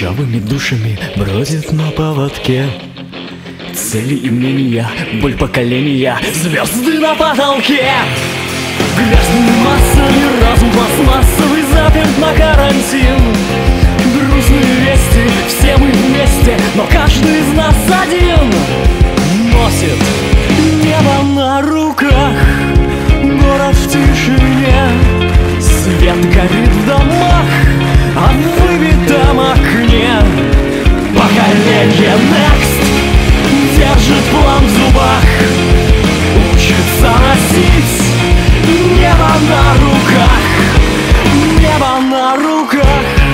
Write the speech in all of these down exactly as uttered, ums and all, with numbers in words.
Ржавыми душами бродит на поводке. Цели и мнения, боль поколения, звезды на потолке. Грязными массами разум пластмассовый заперт на карантин. Грустные вести, все мы вместе, но каждый из нас один носит небо на руках. Город в тишине, свет горит в домах, а в выбитом окне поколение Next держит план в зубах, учится носить небо на руках, небо на руках.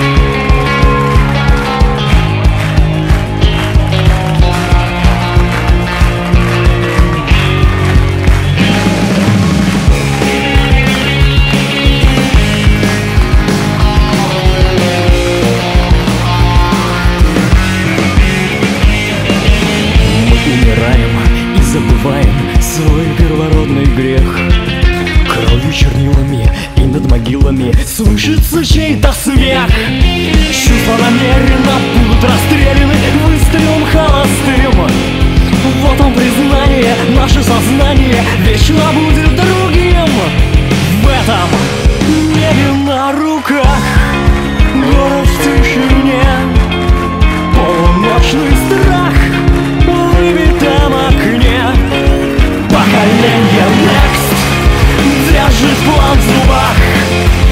Забываем свой первородный грех. Кровью, чернилами и над могилами слышится чей-то смех. Чувства намеренно будут расстреляны выстрелом холостым. Вот он признание, наше сознание вечно будет другим. В этом небе на руках, город в тишине, полуночный страх в выбитом окне. Поколение Next держит план в зубах,